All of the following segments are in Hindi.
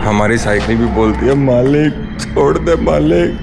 हमारी साइकिल भी बोलती है मालिक छोड़ दे मालिक।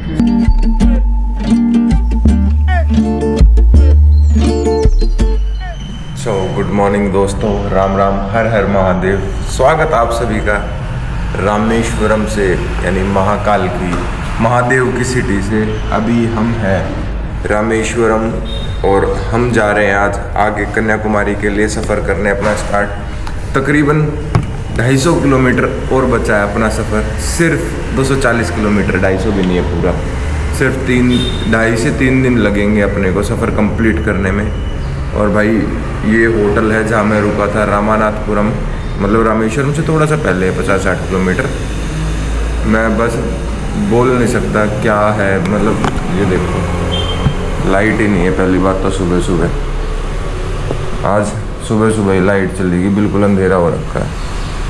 सो गुड मॉर्निंग दोस्तों, राम राम, हर हर महादेव। स्वागत आप सभी का रामेश्वरम से, यानी महाकाल की, महादेव की सिटी से। अभी हम हैं रामेश्वरम और हम जा रहे हैं आज आगे कन्याकुमारी के लिए सफ़र करने अपना स्टार्ट। तकरीबन 250 किलोमीटर और बचा है अपना सफ़र। सिर्फ 240 किलोमीटर, 250 भी नहीं है पूरा। सिर्फ 2.5 से 3 दिन लगेंगे अपने को सफ़र कंप्लीट करने में। और भाई ये होटल है जहाँ मैं रुका था, रामानाथपुरम, मतलब रामेश्वरम से थोड़ा सा पहले, 50-60 किलोमीटर। मैं बस बोल नहीं सकता क्या है, मतलब ये देखो लाइट ही नहीं है। पहली बात तो सुबह सुबह, आज सुबह सुबह ही लाइट चलेगी, बिल्कुल अंधेरा हो रखा है।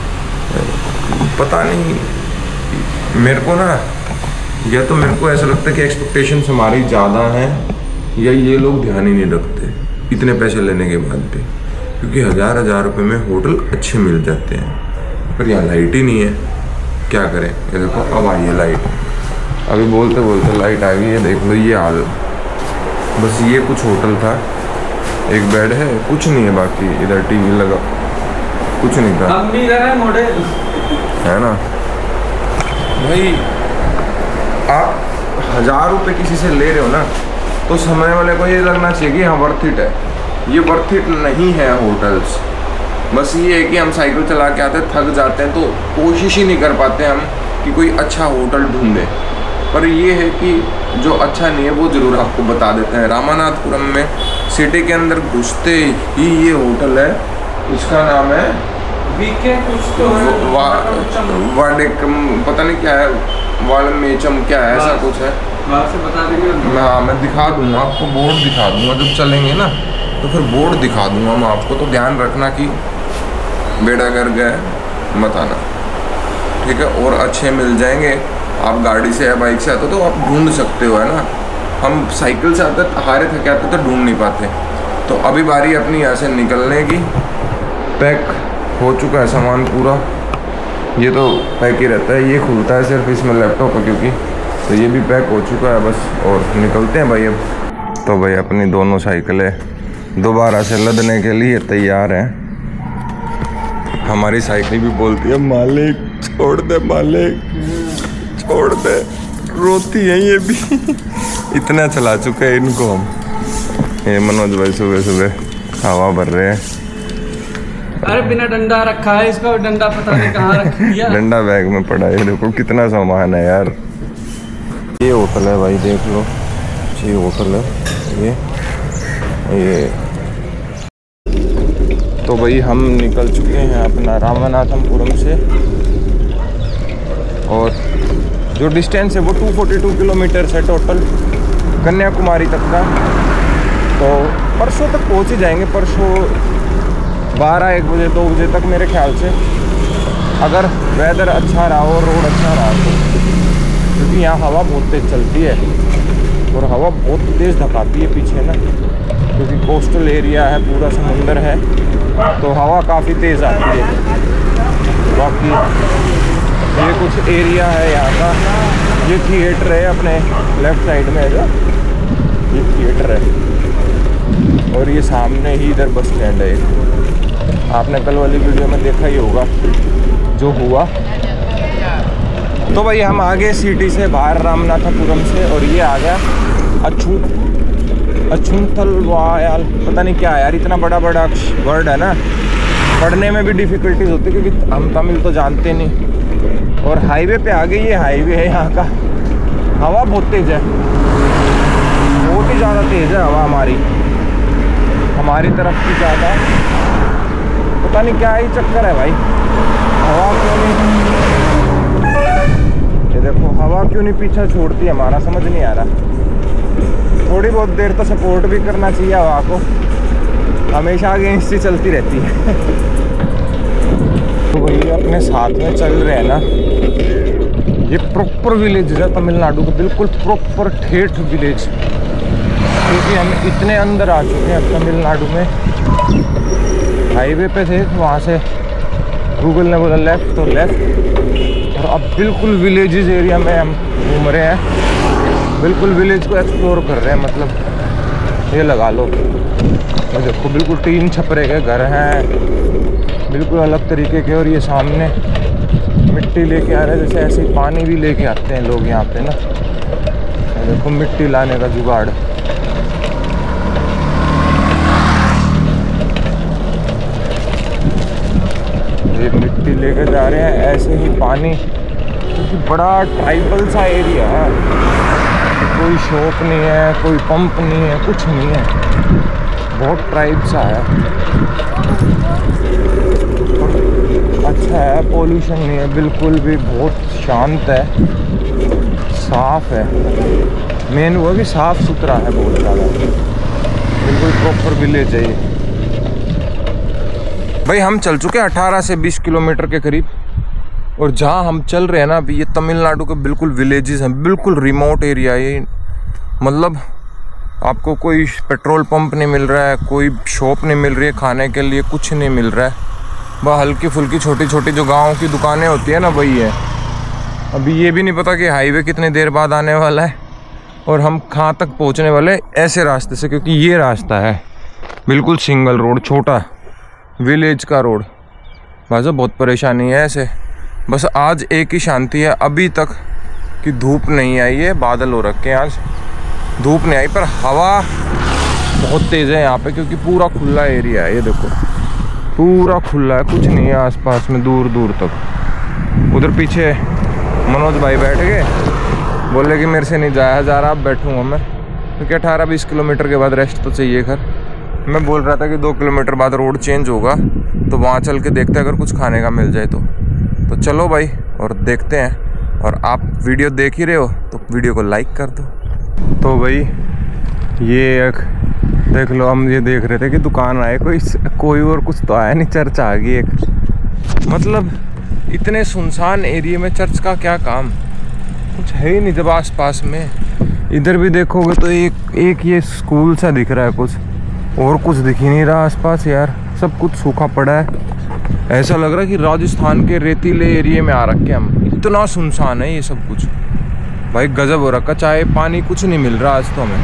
पता नहीं मेरे को ना, या तो मेरे को ऐसा लगता है कि एक्सपेक्टेशंस हमारी ज़्यादा हैं, या ये लोग ध्यान ही नहीं रखते इतने पैसे लेने के बाद भी, क्योंकि हज़ार रुपये में होटल अच्छे मिल जाते हैं। पर यहाँ लाइट ही नहीं है, क्या करें। ये देखो अब आई है लाइट, अभी बोलते बोलते लाइट आ गई है। देख लो ये हाल। बस ये कुछ होटल था, एक बेड है, कुछ नहीं है बाकी। इधर टीवी लगा, कुछ नहीं था। हम नहीं रहे मॉडल है ना भाई। आप 1000 रुपये किसी से ले रहे हो ना, तो समय वाले को ये लगना चाहिए कि हाँ वर्थ इट है। ये वर्थ इट नहीं है होटल्स। बस ये है कि हम साइकिल चला के आते, थक जाते हैं, तो कोशिश ही नहीं कर पाते हम कि कोई अच्छा होटल ढूंढे। पर ये है कि जो अच्छा नहीं है वो ज़रूर आपको बता देते हैं। रामानाथपुरम में सिटी के अंदर घुसते ही ये होटल है, इसका नाम है वीके कुछ तो वाडेकम, पता नहीं क्या है, वाल्मेचम क्या है, ऐसा कुछ है। से बता देंगे। हाँ मैं दिखा दूंगा आपको, बोर्ड दिखा दूंगा जब चलेंगे ना, तो फिर बोर्ड दिखा दूंगा मैं आपको। तो ध्यान रखना कि बेड़ा कर गए मत आना, ठीक है। और अच्छे मिल जाएंगे। आप गाड़ी से या बाइक से आते हो तो आप ढूंढ सकते हो, है ना। हम साइकिल से आते, हारे थके आते तो ढूंढ नहीं पाते। तो अभी बारी अपनी यहाँ से निकलने की। पैक हो चुका है सामान पूरा, ये तो पैक ही रहता है, ये खुलता है सिर्फ इसमें लैपटॉप है क्योंकि। तो ये भी पैक हो चुका है बस, और निकलते हैं भाई अब। तो भाई अपनी दोनों साइकिलें दोबारा से लदने के लिए तैयार हैं। हमारी साइकिल भी बोलती है मालिक छोड़ दे मालिक छोड़ दे, रोती है ये भी। इतना चला चुके हैं इनको हम। ये मनोज भाई सुबह सुबह हवा भर रहे हैं। अरे बिना डंडा रखा है इसका, डंडा पता नहीं कहाँ रख दिया। डंडा बैग में पड़ा है, देखो कितना सामान है यार। ये होटल है भाई, देख लो, ये होटल है ये। तो भाई हम निकल चुके हैं अपना रामानाथपुरम से, और जो डिस्टेंस है वो 242 किलोमीटर है टोटल कन्याकुमारी तक का। तो परसों तक पहुंच ही जाएंगे, परसों 12-1 बजे 2 बजे तक मेरे ख्याल से, अगर वेदर अच्छा रहा और रोड अच्छा रहा तो। क्योंकि यहाँ हवा बहुत तेज़ चलती है, और हवा बहुत तेज़ धकाती है पीछे ना, क्योंकि कोस्टल एरिया है, पूरा समुंदर है, तो हवा काफ़ी तेज़ आती है। बाकी ये कुछ एरिया है यहाँ का। ये थिएटर है अपने लेफ़्ट साइड में है, जो ये थिएटर है, और ये सामने ही इधर बस स्टैंड है। आपने कल वाली वीडियो में देखा ही होगा जो हुआ। तो भाई हम आगे सिटी से बाहर रामनाथपुरम से, और ये आ गया अछुंथल वायाल, पता नहीं क्या है यार, इतना बड़ा बड़ा वर्ड है ना, पढ़ने में भी डिफ़िकल्टीज होती है क्योंकि हम तमिल तो जानते नहीं। और हाईवे पे आ गई, ये हाईवे है यहाँ का। हवा बहुत तेज़ है, बहुत ही ज़्यादा तेज़ है हवा हमारी तरफ की ज़्यादा। पता नहीं क्या ही चक्कर है भाई, हवा क्यों नहीं, ये देखो हवा क्यों नहीं पीछा छोड़ती हमारा, समझ नहीं आ रहा। थोड़ी बहुत देर तो सपोर्ट भी करना चाहिए हवा को, हमेशा अगेंस्ट ही चलती रहती है। तो वही अपने साथ में चल रहे हैं ना, ये प्रॉपर विलेज है तमिलनाडु का, बिल्कुल प्रॉपर ठेठ विलेज। क्योंकि हम इतने अंदर आ चुके हैं तमिलनाडु में। हाईवे पे थे, वहाँ से गूगल ने बोला लेफ़्ट तो लेफ़्ट, और अब बिल्कुल विलेजेस एरिया में हम घूम रहे हैं, बिल्कुल विलेज को एक्सप्लोर कर रहे हैं। मतलब ये लगा लो, ये देखो बिल्कुल टीन छपरे के घर हैं, बिल्कुल अलग तरीके के। और ये सामने मिट्टी लेके आ रहे हैं, जैसे ऐसे ही पानी भी लेके आते हैं लोग यहाँ पे ना। ये देखो मिट्टी लाने का जुगाड़। ये मिट्टी लेके जा रहे हैं ऐसे ही पानी, क्योंकि बड़ा ट्राइबल सा एरिया है। कोई शॉप नहीं है, कोई पंप नहीं है, कुछ नहीं है, बहुत ट्राइब सा है। अच्छा है, पोल्यूशन नहीं है बिल्कुल भी, बहुत शांत है, साफ है। मेन वो भी साफ सुथरा है बहुत ज़्यादा, बिल्कुल प्रॉपर विलेज है ये। भाई हम चल चुके हैं 18 से 20 किलोमीटर के करीब, और जहाँ हम चल रहे हैं ना अभी, ये तमिलनाडु के बिल्कुल विलेजेस हैं, बिल्कुल रिमोट एरिया है ये। मतलब आपको कोई पेट्रोल पंप नहीं मिल रहा है, कोई शॉप नहीं मिल रही है खाने के लिए, कुछ नहीं मिल रहा है। वह हल्की फुल्की छोटी छोटी जो गाँव की दुकानें होती है ना, वही है। अभी ये भी नहीं पता कि हाईवे कितनी देर बाद आने वाला है और हम कहाँ तक पहुँचने वाले हैं ऐसे रास्ते से, क्योंकि ये रास्ता है बिल्कुल सिंगल रोड, छोटा विलेज का रोड। भाई साहब बहुत परेशानी है ऐसे। बस आज एक ही शांति है अभी तक कि धूप नहीं आई है, बादल हो रखे हैं, आज धूप नहीं आई, पर हवा बहुत तेज़ है यहाँ पे, क्योंकि पूरा खुला एरिया है। ये देखो पूरा खुला है, कुछ नहीं है आसपास में दूर दूर तक। उधर पीछे मनोज भाई बैठ गए, बोले कि मेरे से नहीं जाया जा रहा, अब बैठूँगा मैं, क्योंकि 18-20 किलोमीटर के बाद रेस्ट तो चाहिए। खैर मैं बोल रहा था कि 2 किलोमीटर बाद रोड चेंज होगा, तो वहाँ चल के देखते हैं अगर कुछ खाने का मिल जाए तो चलो भाई और देखते हैं। और आप वीडियो देख ही रहे हो तो वीडियो को लाइक कर दो। तो भाई ये एक देख लो, हम ये देख रहे थे कि दुकान आए, कोई और कुछ तो आया नहीं, चर्च आ गई एक। मतलब इतने सुनसान एरिया में चर्च का क्या काम, कुछ है ही नहीं जब आस पास में। इधर भी देखोगे तो एक ये स्कूल सा दिख रहा है कुछ, और कुछ दिख ही नहीं रहा आसपास यार, सब कुछ सूखा पड़ा है। ऐसा लग रहा है कि राजस्थान के रेतीले एरिया में आ रखे हम, इतना सुनसान है ये सब कुछ। भाई गजब हो रखा, चाय पानी कुछ नहीं मिल रहा आज तो हमें,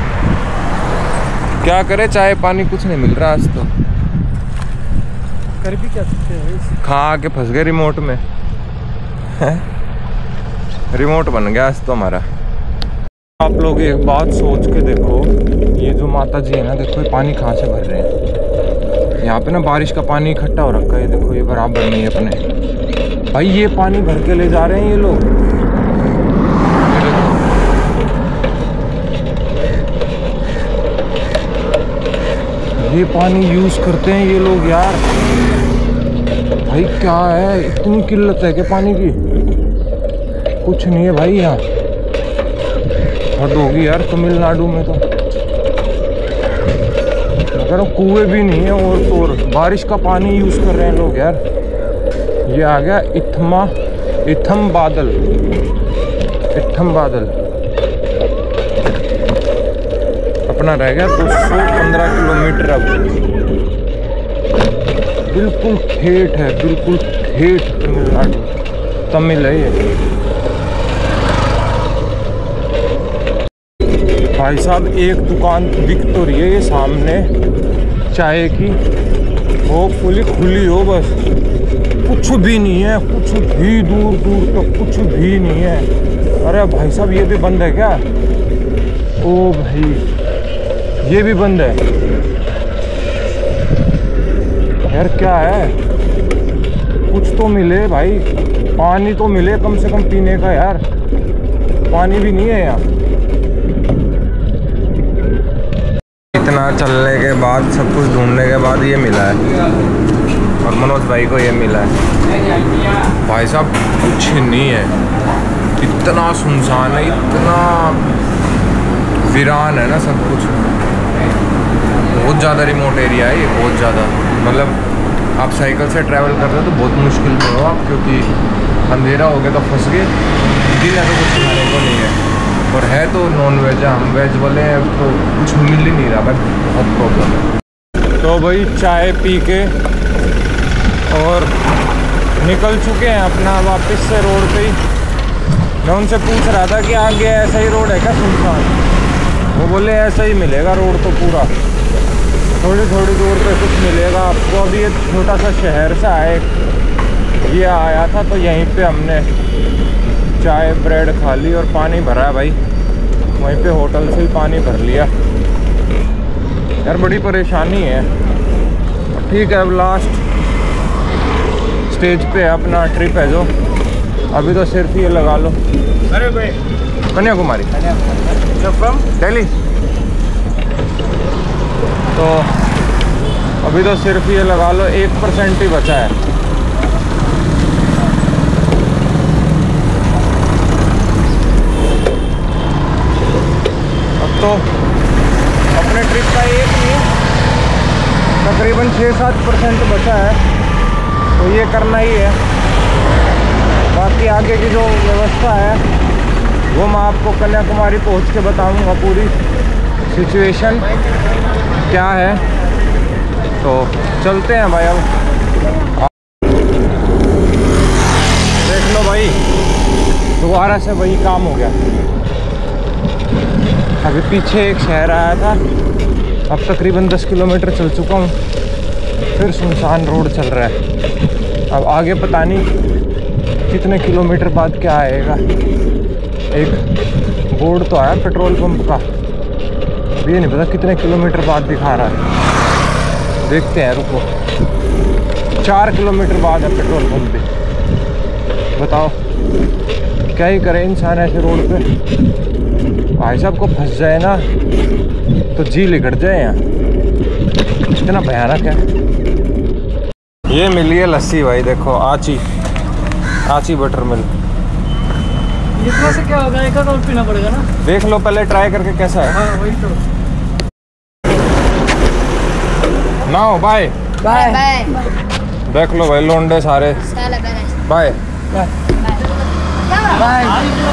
क्या करे, चाय पानी कुछ नहीं मिल रहा आज तो। कर भी क्या सकते हैं, खा के फंस गए रिमोट में। रिमोट बन गया आज तो हमारा। आप लोग एक बात सोच के देखो, ये जो माता जी है ना, देखो ये पानी कहाँ से भर रहे हैं। यहाँ पे ना बारिश का पानी इकट्ठा हो रखा है, ये देखो ये बराबर नहीं है अपने। भाई ये पानी भर के ले जा रहे हैं ये लोग, ये पानी यूज करते हैं ये लोग यार। भाई क्या है, इतनी किल्लत है क्या पानी की, कुछ नहीं है भाई यहाँ। हद होगी यार तमिलनाडु में तो, अगर कुएं भी नहीं है और तो और बारिश का पानी यूज कर रहे हैं लोग यार। ये आ गया इथम बादल, इथम बादल अपना रह गया 215 किलोमीटर। अब बिल्कुल ठेठ है, बिल्कुल ठेठ तमिलनाडु, तमिल है ये। भाई साहब एक दुकान दिख तो रही है ये सामने चाय की, होपफुली खुली हो, बस कुछ भी नहीं है, कुछ भी दूर दूर तक कुछ भी नहीं है। अरे भाई साहब ये भी बंद है क्या? ओ भाई ये भी बंद है यार, क्या है, कुछ तो मिले भाई, पानी तो मिले कम से कम पीने का यार, पानी भी नहीं है यहाँ। इतना चलने के बाद, सब कुछ ढूंढने के बाद ये मिला है, और मनोज भाई को ये मिला है। भाई साहब कुछ नहीं है, इतना सुनसान है, इतना वीरान है ना सब कुछ, बहुत ज़्यादा रिमोट एरिया है ये, बहुत ज़्यादा। मतलब आप साइकिल से ट्रैवल कर रहे हो तो बहुत मुश्किल में हो आप, क्योंकि अंधेरा हो गया तो फंस गए, दिन है तो कुछ खाने को नहीं है, और है तो नॉन वेज है, हम वेज वाले हैं तो कुछ मिल ही नहीं रहा भाई, बहुत प्रॉब्लम है। तो भाई चाय पी के और निकल चुके हैं अपना वापस से रोड पे ही। मैं उनसे पूछ रहा था कि आगे ऐसा ही रोड है क्या सुनसान? वो बोले ऐसा ही मिलेगा रोड तो पूरा, थोड़ी थोड़ी दूर पे कुछ मिलेगा आपको। अभी ये छोटा सा शहर सा है, ये आया था तो यहीं पे हमने चाय ब्रेड खा ली और पानी भरा है भाई, वहीं पे होटल से ही पानी भर लिया यार। बड़ी परेशानी है। ठीक है, अब लास्ट स्टेज पे अपना ट्रिप है जो, अभी तो सिर्फ ये लगा लो। अरे भाई कन्याकुमारी फ्रॉम दिल्ली, तो अभी तो सिर्फ ये लगा लो 1% ही बचा है। अब तो अपने ट्रिप का एक नहीं, तकरीबन 6-7% बचा है, तो ये करना ही है। बाकी आगे की जो व्यवस्था है वो मैं आपको कन्याकुमारी पहुंच के बताऊंगा, पूरी सिचुएशन क्या है। तो चलते हैं भाई। अब देख लो भाई, दोबारा से वही काम हो गया। अभी पीछे एक शहर आया था, अब तकरीबन 10 किलोमीटर चल चुका हूँ, फिर सुनसान रोड चल रहा है। अब आगे पता नहीं कितने किलोमीटर बाद क्या आएगा। एक बोर्ड तो आया पेट्रोल पंप का, ये नहीं पता कितने किलोमीटर बाद दिखा रहा है, देखते हैं। रुको, 4 किलोमीटर बाद है पेट्रोल पंप भी। बताओ क्या ही करे इंसान ऐसे रोड पे। भाई साहब को फंस जाए ना तो जी लिगड़ जाए यहाँ, इतना भयानक है। ये मिली है लस्सी भाई, देखो आची बटर मिल्क। इतना से क्या होगा, एक और पीना पड़ेगा ना। देख लो पहले ट्राई करके कैसा है। हाँ वही तो। नाउ बाय बाय बाय देख लो भाई लोंडे सारे बाय। बाय बाय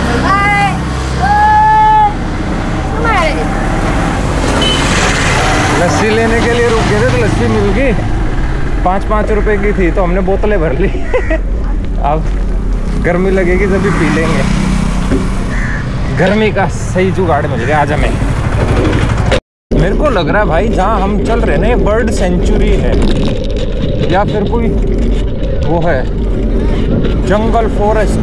लस्सी लेने के लिए रुक गए थे तो लस्सी मिल गई, 5-5 रुपए की थी तो हमने बोतलें भर ली। अब गर्मी लगेगी तभी पी लेंगे, गर्मी का सही जुगाड़ मिल गया आज हमें। मेरे को लग रहा है भाई जहाँ हम चल रहे हैं ना ये बर्ड सेंचुरी है या फिर कोई वो है जंगल फॉरेस्ट।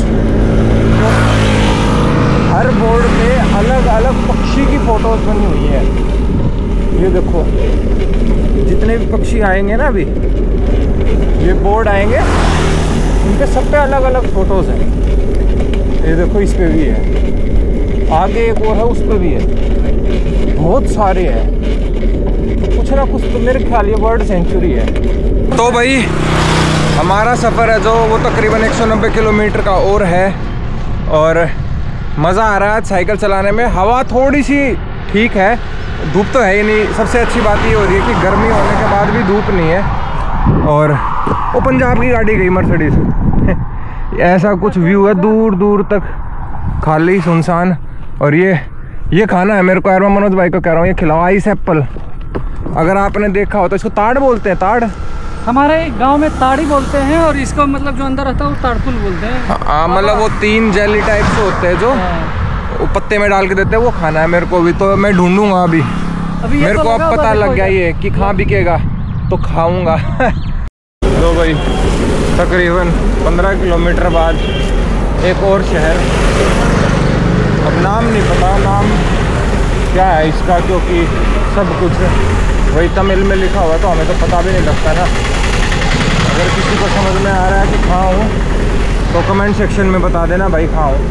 हर बोर्ड पे अलग अलग पक्षी की फोटोज बनी हुई है। ये देखो जितने भी पक्षी आएंगे ना, अभी ये बोर्ड आएंगे उनके सब पे अलग अलग फोटोज हैं। ये देखो इस पे भी है, आगे एक और है उस पे भी है, बहुत सारे हैं। तो कुछ ना कुछ तो मेरे ख्याल ये बर्ड सेंचुरी है। तो भाई हमारा सफ़र है जो वो तकरीबन 190 किलोमीटर का और है, और मज़ा आ रहा है साइकिल चलाने में। हवा थोड़ी सी ठीक है, धूप तो है ही नहीं। सबसे अच्छी बात ये हो रही है कि गर्मी होने के बाद भी धूप नहीं है। और वो पंजाब की गाड़ी गई मर्सिडीज। ऐसा कुछ व्यू है दूर दूर तक, खाली सुनसान। और ये खाना है मेरे को यार, मैं मनोज भाई को कह रहा हूँ ये खिलाओ, आइस एप्पल। अगर आपने देखा हो तो इसको ताड़ बोलते हैं, ताड़ हमारे गांव में ताड़ी बोलते हैं, और इसको मतलब जो अंदर रहता है वो ताड़फुल बोलते हैं। हाँ मतलब वो 3 जेली टाइप से होते हैं जो वो पत्ते में डाल के देते हैं, वो खाना है मेरे को भी। तो मैं ढूंढूंगा अभी मेरे तो को अब पता लग गया ये कि कहाँ बिकेगा तो खाऊंगा। तो भाई तकरीबन 15 किलोमीटर बाद एक और शहर, अब नाम नहीं पता नाम क्या है इसका, क्योंकि सब कुछ वही तमिल में लिखा हुआ है तो हमें तो पता भी नहीं लगता ना। अगर किसी को समझ में आ रहा है कि कहाँ हूँ तो कमेंट सेक्शन में बता देना भाई कहाँ हूँ।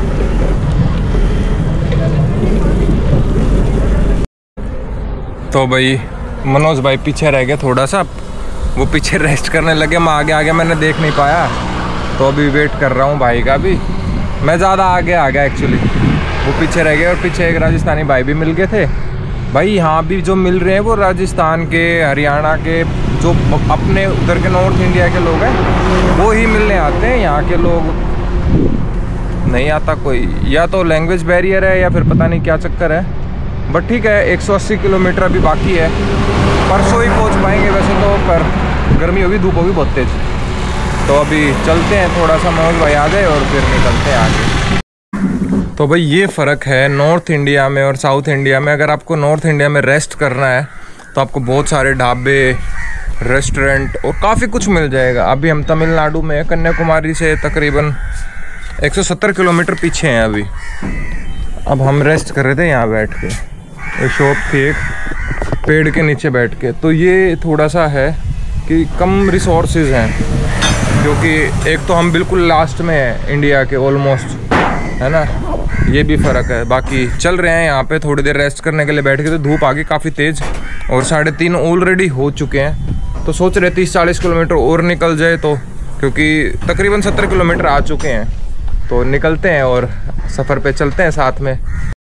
तो भाई मनोज भाई पीछे रह गए थोड़ा सा, वो पीछे रेस्ट करने लगे, मैं आगे आगे मैंने देख नहीं पाया, तो अभी वेट कर रहा हूँ भाई का भी। मैं ज़्यादा आगे आ गया एक्चुअली, वो पीछे रह गए। और पीछे एक राजस्थानी भाई भी मिल गए थे। भाई यहाँ भी जो मिल रहे हैं वो राजस्थान के, हरियाणा के, जो अपने उधर के नॉर्थ इंडिया के लोग हैं वो ही मिलने आते हैं। यहाँ के लोग नहीं आता कोई, या तो लैंग्वेज बैरियर है या फिर पता नहीं क्या चक्कर है। बट ठीक है, 180 किलोमीटर अभी बाकी है, परसों ही पहुँच पाएंगे वैसे तो, पर गर्मी होगी, धूप होगी बहुत तेज़। तो अभी चलते हैं, थोड़ा सा मौज भाई आ जाए और फिर निकलते हैं आगे। तो भाई ये फ़र्क है नॉर्थ इंडिया में और साउथ इंडिया में। अगर आपको नॉर्थ इंडिया में रेस्ट करना है तो आपको बहुत सारे ढाबे, रेस्टोरेंट और काफ़ी कुछ मिल जाएगा। अभी हम तमिलनाडु में, कन्याकुमारी से तकरीबन 170 किलोमीटर पीछे हैं अभी। अब हम रेस्ट कर रहे थे यहाँ बैठ के, एक शॉप थी एक पेड़ के नीचे बैठ के। तो ये थोड़ा सा है कि कम रिसोर्सेज हैं, क्योंकि एक तो हम बिल्कुल लास्ट में हैं इंडिया के ऑलमोस्ट, है ना, ये भी फ़र्क है। बाकी चल रहे हैं यहाँ पे थोड़ी देर रेस्ट करने के लिए बैठ के। तो धूप आ गई काफ़ी तेज़ और 3:30 ऑलरेडी हो चुके हैं। तो सोच रहे 30-40 किलोमीटर और निकल जाए, तो क्योंकि तकरीबन 70 किलोमीटर आ चुके हैं, तो निकलते हैं और सफ़र पे चलते हैं साथ में।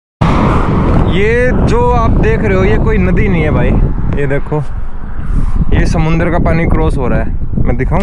ये जो आप देख रहे हो ये कोई नदी नहीं है भाई, ये देखो, ये समुंदर का पानी क्रॉस हो रहा है। मैं दिखाऊं?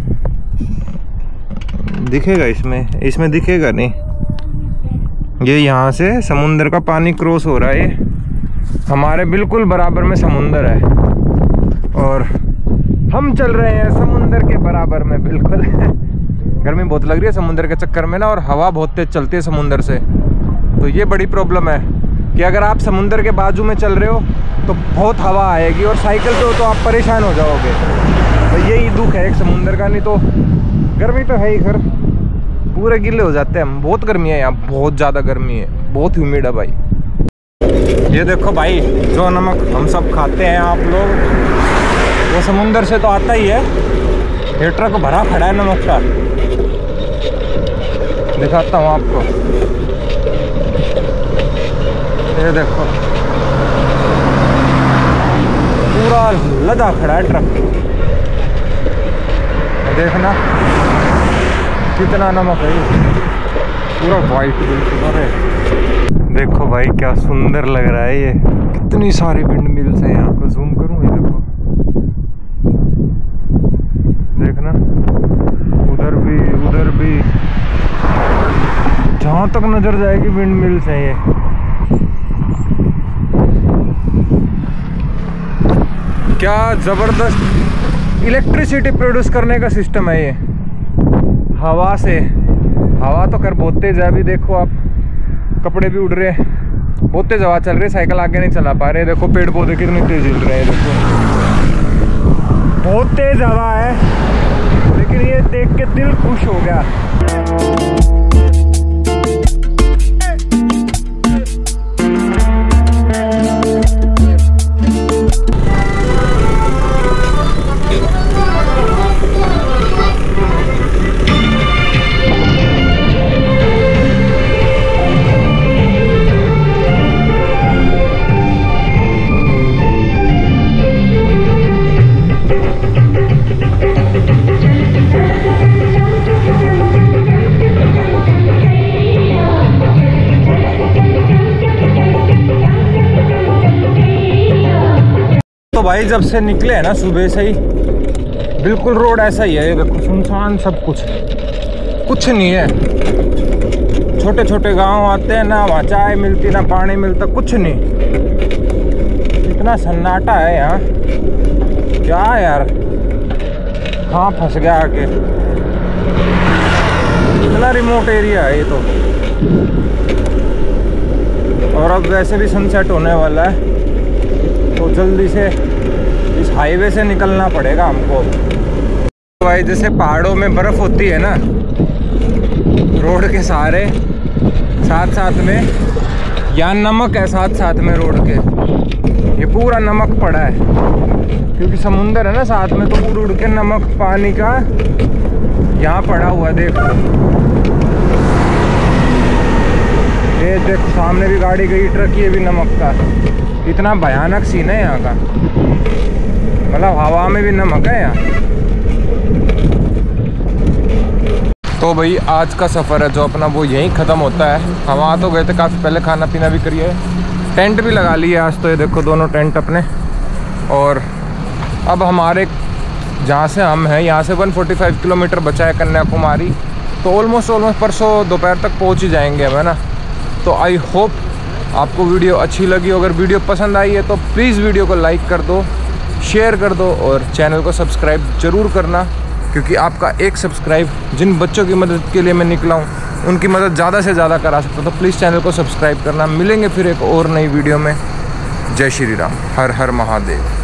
दिखेगा इसमें दिखेगा नहीं। ये यहाँ से समुंदर का पानी क्रॉस हो रहा है, ये हमारे बिल्कुल बराबर में समुंदर है और हम चल रहे हैं समुंदर के बराबर में बिल्कुल। गर्मी बहुत लग रही है समुंदर के चक्कर में ना, और हवा बहुत तेज चलती है समुंदर से। तो ये बड़ी प्रॉब्लम है कि अगर आप समुंदर के बाजू में चल रहे हो तो बहुत हवा आएगी, और साइकिल पे हो तो आप परेशान हो जाओगे। तो यही दुख है एक समुंदर का। नहीं तो गर्मी तो है ही, घर पूरे गिले हो जाते हैं हम। बहुत गर्मी है यहाँ, बहुत ज़्यादा गर्मी है, बहुत ह्यूमिड है भाई। ये देखो भाई, जो नमक हम सब खाते हैं आप लोग, वो समुंदर से तो आता ही है। ये ट्रक भरा खड़ा है नमक का, दिखाता हूँ आपको। ये देखो पूरा लदा खड़ा है ट्रक, देखना कितना नमक है ये, पूरा वाइट बिल्कुल। अरे देखो भाई क्या सुंदर लग रहा है ये, कितनी सारी विंड मिल्स है यहाँ को। जूम करूँ, ये देखो, देखना उधर भी जहाँ तक नजर जाएगी विंड मिल्स है ये। क्या जबरदस्त इलेक्ट्रिसिटी प्रोड्यूस करने का सिस्टम है ये हवा से। हवा तो कर बहुत तेज है, अभी देखो आप, कपड़े भी उड़ रहे हैं, बहुत तेज हवा चल रही है, साइकिल आगे नहीं चला पा रहे। देखो पेड़ पौधे कितने तेज हिल रहे हैं, देखो बहुत तेज हवा है, लेकिन ये देख के दिल खुश हो गया। तो भाई जब से निकले हैं ना सुबह से ही, बिल्कुल रोड ऐसा ही है, ये देखो सुनसान सब कुछ नहीं है। छोटे छोटे गांव आते हैं ना, वहाँ चाय मिलती ना पानी मिलता, कुछ नहीं, इतना सन्नाटा है यहाँ। क्या यार, कहाँ फंस गया आके, इतना रिमोट एरिया है ये तो। और अब वैसे भी सनसेट होने वाला है, तो जल्दी से इस हाईवे से निकलना पड़ेगा हमको। तो भाई जैसे पहाड़ों में बर्फ़ होती है ना, रोड के सहारे साथ साथ में, यहाँ नमक है साथ साथ में रोड के, ये पूरा नमक पड़ा है क्योंकि समुंदर है ना साथ में, तो उड़ उड़ के नमक पानी का यहाँ पड़ा हुआ है। देख ये देख, सामने भी गाड़ी गई, ट्रक, ये भी नमक का। इतना भयानक सीन है यहाँ का, मतलब हवा में भी नमक है यहाँ। तो भाई आज का सफ़र है जो अपना वो यहीं ख़त्म होता है। हम वहाँ तो गए थे काफ़ी पहले, खाना पीना भी करिए, टेंट भी लगा लिए आज। तो ये देखो दोनों टेंट अपने। और अब हमारे जहाँ से हम हैं यहाँ से 145 किलोमीटर बचा है कन्याकुमारी। तो ऑलमोस्ट परसों दोपहर तक पहुँच ही जाएंगे हम, है ना। तो आई होप आपको वीडियो अच्छी लगी। अगर वीडियो पसंद आई है तो प्लीज़ वीडियो को लाइक कर दो, शेयर कर दो और चैनल को सब्सक्राइब ज़रूर करना, क्योंकि आपका एक सब्सक्राइब जिन बच्चों की मदद के लिए मैं निकला हूँ उनकी मदद ज़्यादा से ज़्यादा करा सकता हूँ। तो प्लीज़ चैनल को सब्सक्राइब करना। मिलेंगे फिर एक और नई वीडियो में। जय श्री राम, हर हर महादेव।